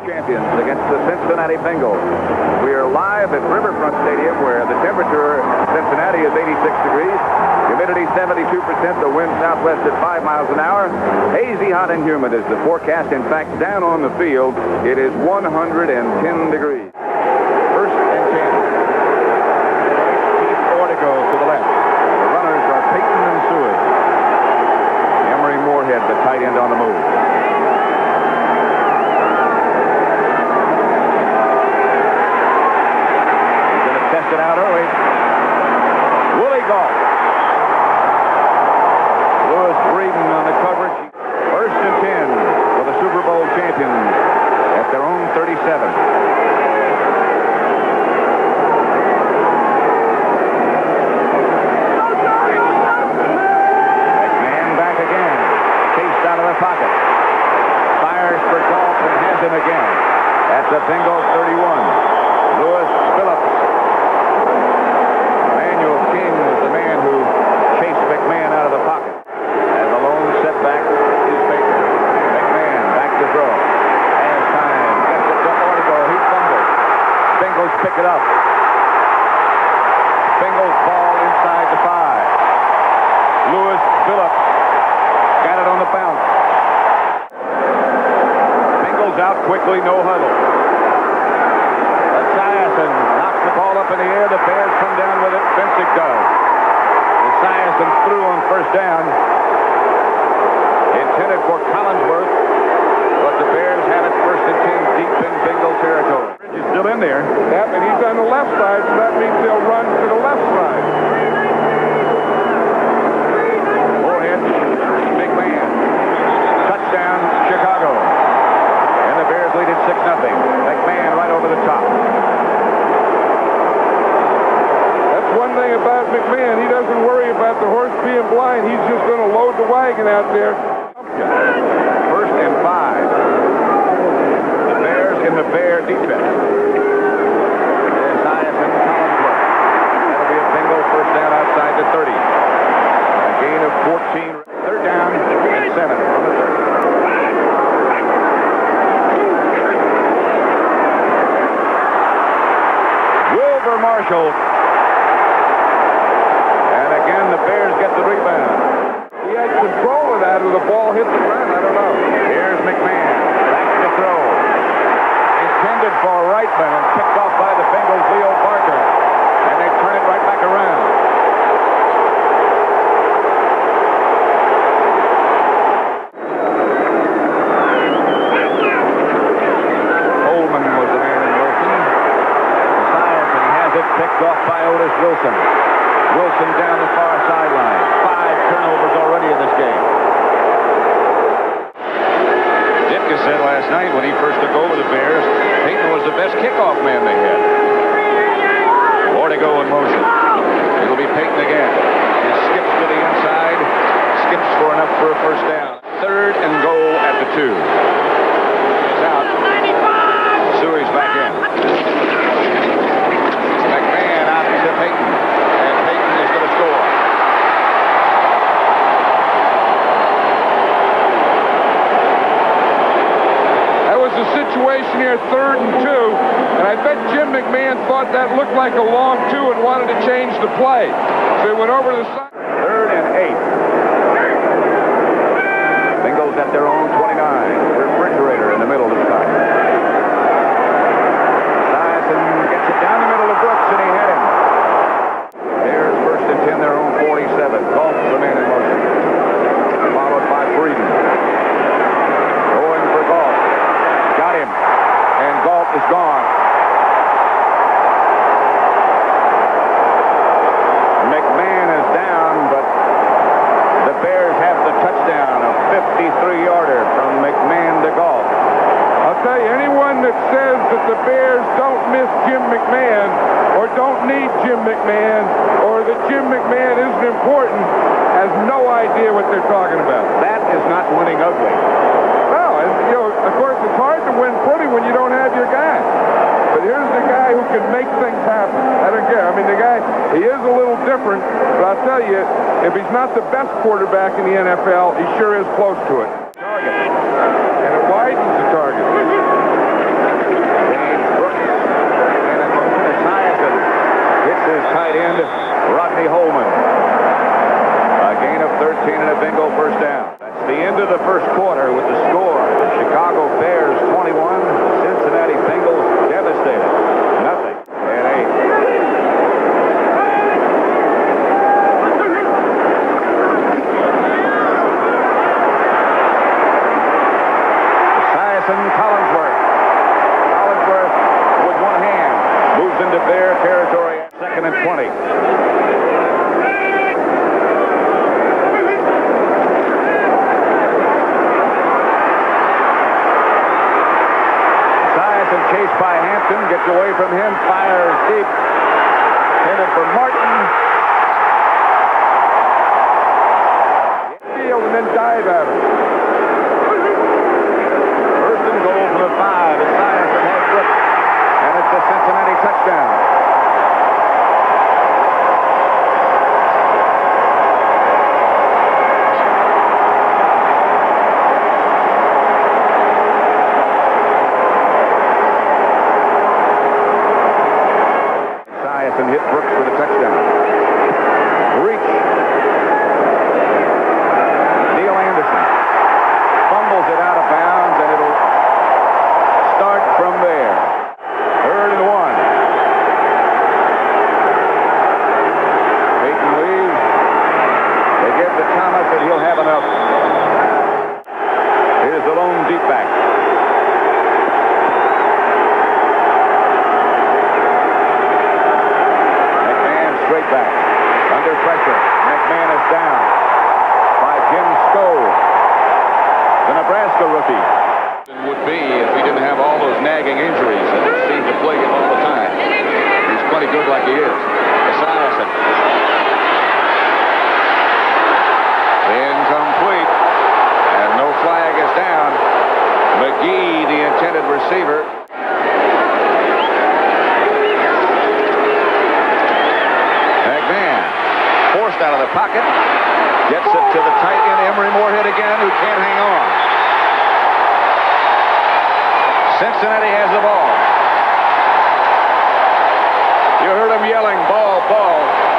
Champions against the Cincinnati Bengals. We are live at Riverfront Stadium, where the temperature in Cincinnati is 86 degrees, humidity 72%, the wind southwest at 5 miles an hour. Hazy, hot, and humid is the forecast. In fact, down on the field, it is 110 degrees. First and 10. Keith Ortega to the left. The runners are Peyton and Seward. Emery Moorhead, the tight end, on the move. It out early. Willie Galt. Lewis Breeden on the coverage. First and 10 for the Super Bowl champions at their own 37. McMahon back again. Chased out of the pocket. Fires for Galt and has him again. At the Bengals 31. Lewis Phillips. Was the man who chased McMahon out of the pocket. And the lone setback is Baker. McMahon back to throw. Has time. Gets it to Ortega. He fumbles. Bengals pick it up. Bengals ball inside the 5. Lewis Phillips got it on the bounce. Bengals out quickly. No huddle. Knocks the ball up in the air. The Bears come down with it. Bensick does. Esiason threw on first down. Intended for Collinsworth, but the Bears have it first and 10 deep in Bengal territory. He's still in there. Yep, and he's on the left side, so that means they'll run to the left side. Moorhead, McMahon. Touchdown, Chicago. And the Bears lead it 6-0. McMahon right over the top. One thing about McMahon, he doesn't worry about the horse being blind. He's just going to load the wagon out there. First and 5. The Bears in the Bear defense. Esiason, Collinsworth. That'll be a Bengal first down outside the 30. A gain of 14. Third down and 7 from the 30. Wilbur Marshall. The Bears get the rebound. He had control of that when the ball hit the ground. I don't know. Here's McMahon. Back to throw. Intended for Reitman and picked off by the Bengals' Leo Barker. And they turn it right back around. Coleman was the man in motion. Esiason has it picked off by Otis Wilson. Wilson down the far sideline. 5 turnovers already in this game. Ditka said last night when he first took over the Bears, Peyton was the best kickoff man they had. Ortega in motion. It'll be Peyton again. He skips to the inside. Skips for enough for a first down. Third and goal at the 2. He's out. Suey's back in. McMahon out to Peyton. Score. That was the situation here, 3rd and 2, and I bet Jim McMahon thought that looked like a long 2 and wanted to change the play. So he went over to the side. 3rd and 8. Bengals at their own 29. Refrigerator in the middle this time. Esiason gets it down the middle of Brooks, and he hit him. Bears first and 10, their own 47. Galt, the man in motion. Followed by Breeden. Going for Galt. Got him. And Galt is gone. McMahon is down, but the Bears have the touchdown. A 53-yarder from McMahon to Galt. I'll tell you, anyone that says that the Bears don't miss Jim McMahon or don't need Jim McMahon or that Jim McMahon isn't important has no idea what they're talking about. That is not winning ugly. Well, you know, of course, it's hard to win pretty when you don't have your guy. But here's the guy who can make things happen. I don't care. I mean, the guy, he is a little different, but I'll tell you, if he's not the best quarterback in the NFL, he sure is close to it. Target. And it widens the target. end, Rodney Holman. A gain of 13 and a Bengal first down. That's the end of the first quarter with the score. The Chicago Bears 21, the Cincinnati Bengals devastated. Nothing. And 8. Collinsworth. Collinsworth with one hand moves into Bear territory. 2nd and 20. Esiason chased by Hampton, gets away from him, fires deep. Intended for Martin. Field and then dive at him. Goal from the 5. Esiason has Brooks, and it's a Cincinnati touchdown. Esiason hit Brooks for the touchdown. Reach. Neil Anderson fumbles it out of bounds, and it'll start from there. 3rd and 1. Peyton leaves. They give to Thomas, and he'll have enough. Here's the lone deep back. McMahon straight back. Under pressure. McMahon is down by Jim Stowe, the Nebraska rookie. Would be if he didn't have all those nagging injuries that seem to plague him all the time. He's plenty good like he is. Esiason. Incomplete. And no flag is down. McGee, the intended receiver. McMahon forced out of the pocket. Gets it to the tight end, Emery Moorhead again, who can't hang on. Cincinnati has the ball. You heard him yelling, ball, ball.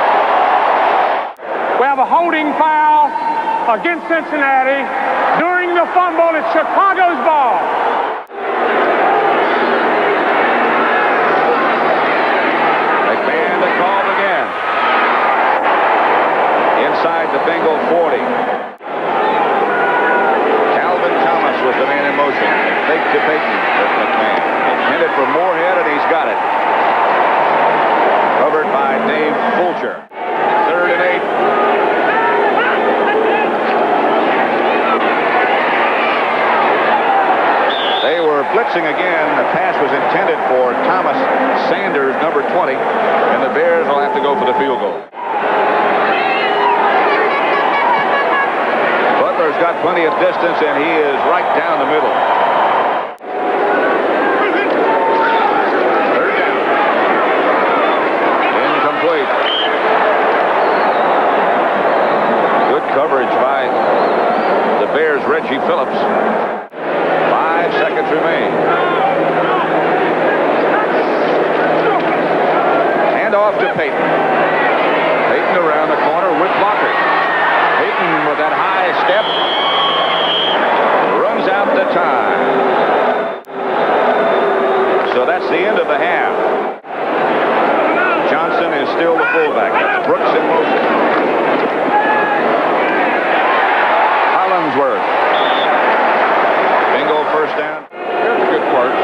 We have a holding foul against Cincinnati. During the fumble, it's Chicago's ball. McMahon to call again. Inside the Bengal 40. Calvin Thomas was the man in motion. Fake to Peyton. McMahon. Intended for Moorhead, and he's got it. Covered by Dave Fulcher. 3rd and 8. They were blitzing again. The pass was intended for Thomas Sanders, number 20, and the Bears will have to go for the field goal. Butler's got plenty of distance, and he is right down the middle. Good coverage by the Bears' Reggie Phillips. 5 seconds remain. Hand off to Peyton. Peyton around the corner with blockers. Peyton with that high step runs out the time. So that's the end of the half. Johnson is still the fullback. That's Brooks in motion. Collinsworth. Bingo first down. There's a good work.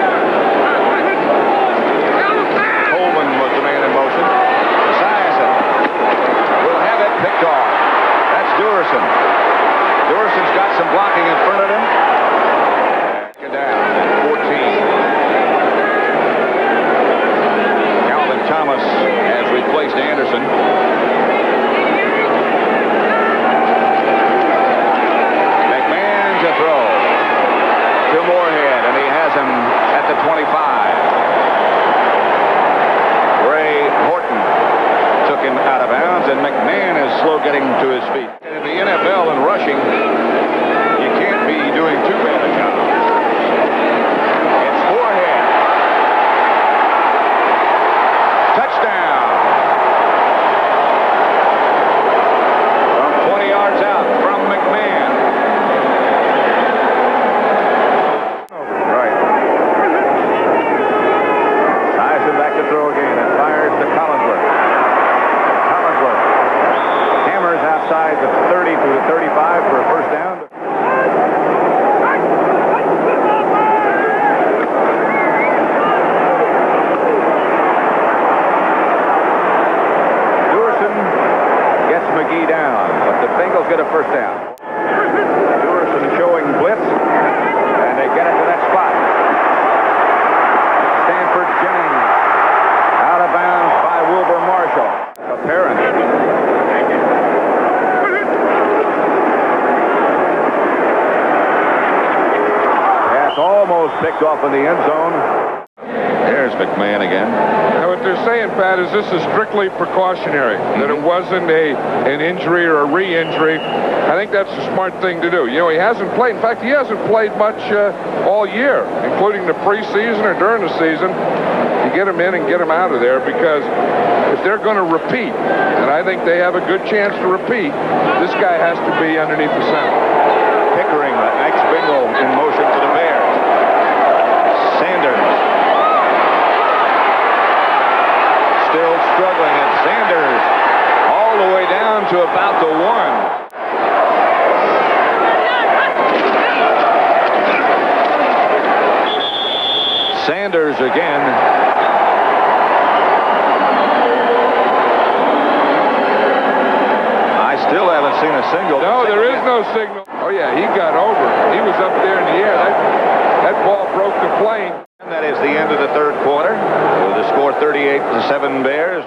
Coleman was the man in motion. Esiason will have it picked off. That's Durson. Durson's got some blocking in front of him. Second down. 14. Thomas has replaced Anderson. McMahon to throw to Moorhead, and he has him at the 25. Ray Horton took him out of bounds, and McMahon is slow getting to his feet. In the NFL and rushing, you can't be doing too bad a job. It's Moorhead. Touchdown. picked off in the end zone. There's McMahon again. Now, what they're saying, Pat, is this is strictly precautionary, that it wasn't an injury or a re-injury. I think that's a smart thing to do. You know, he hasn't played. In fact, he hasn't played much all year, including the preseason or during the season. You get him in and get him out of there, because if they're going to repeat, and I think they have a good chance to repeat, this guy has to be underneath the center. Pickering, the ex-Bengal, in motion for the Bears. Sanders. Still struggling, and Sanders all the way down to about the 1. Sanders again. I still haven't seen a single. No, there is no signal. Oh, yeah, he got over. He was up there in the air. That ball broke the plane. And that is the end of the third quarter, with the score 38-7 Bears.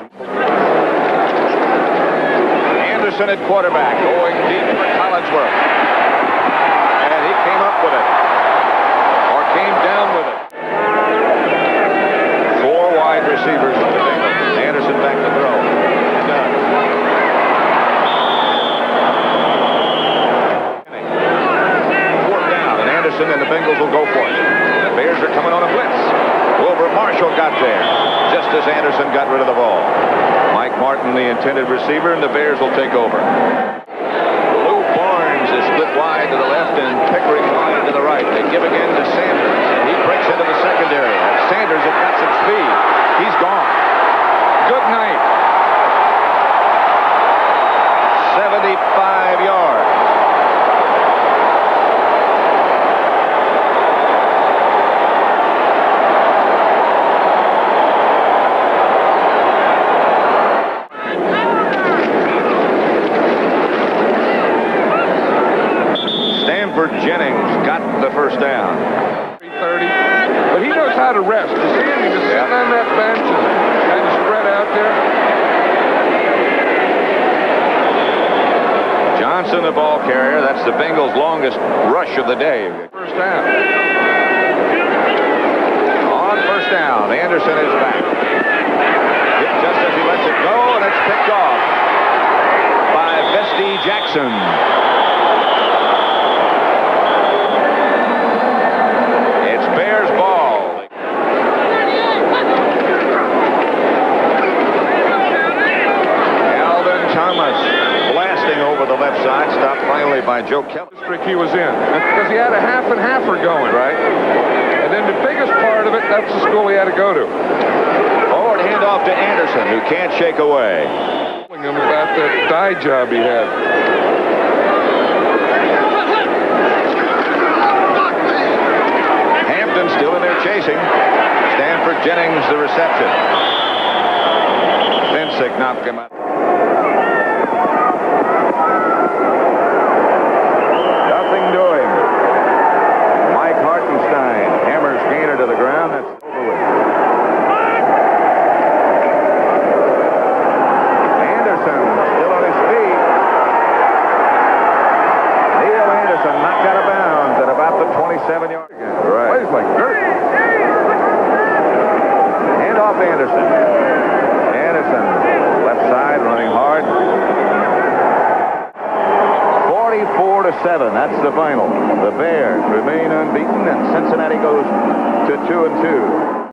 Anderson at quarterback, going deep for Collinsworth. And he came up with it, or came down with it. 4 wide receivers for the Bengals. Anderson back to throw. Done. Fourth down, and Anderson and the Bengals will go for it. The Bears are coming on a blitz. Wilbur Marshall got there just as Anderson got rid of the ball. Mike Martin, the intended receiver, and the Bears will take over. Lou Barnes is split wide to the left, and Pickering wide to the right. They give again to Sanders, and he breaks into the secondary. Sanders has got some speed. He's gone. Good night. 75 yards. Jennings got the first down. 3:30, but he knows how to rest. You see him? He was sitting on that bench and kind of spread out there. Johnson, the ball carrier. That's the Bengals' longest rush of the day. First down. On first down, Anderson is back. Hit just as he lets it go, and it's picked off by Vesti Jackson. Bears ball. Alvin Thomas blasting over the left side, stopped finally by Joe Kelly. District he was in, because he had a half and halfer going, right? And then the biggest part of it, that's the school he had to go to. Forward handoff to Anderson, who can't shake away. Telling him about that dye job he had. Still in there chasing. Stanford Jennings, the reception. Finsick knocked him out. Nothing doing. Mike Hartenstein hammers Gainer to the ground. That's over with. Anderson still on his feet. Neil Anderson knocked out of bounds at about the 27-yard line. Right. Plays like dirt. Hand off Anderson. Anderson, left side, running hard. 44-7. That's the final. The Bears remain unbeaten, and Cincinnati goes to 2-2.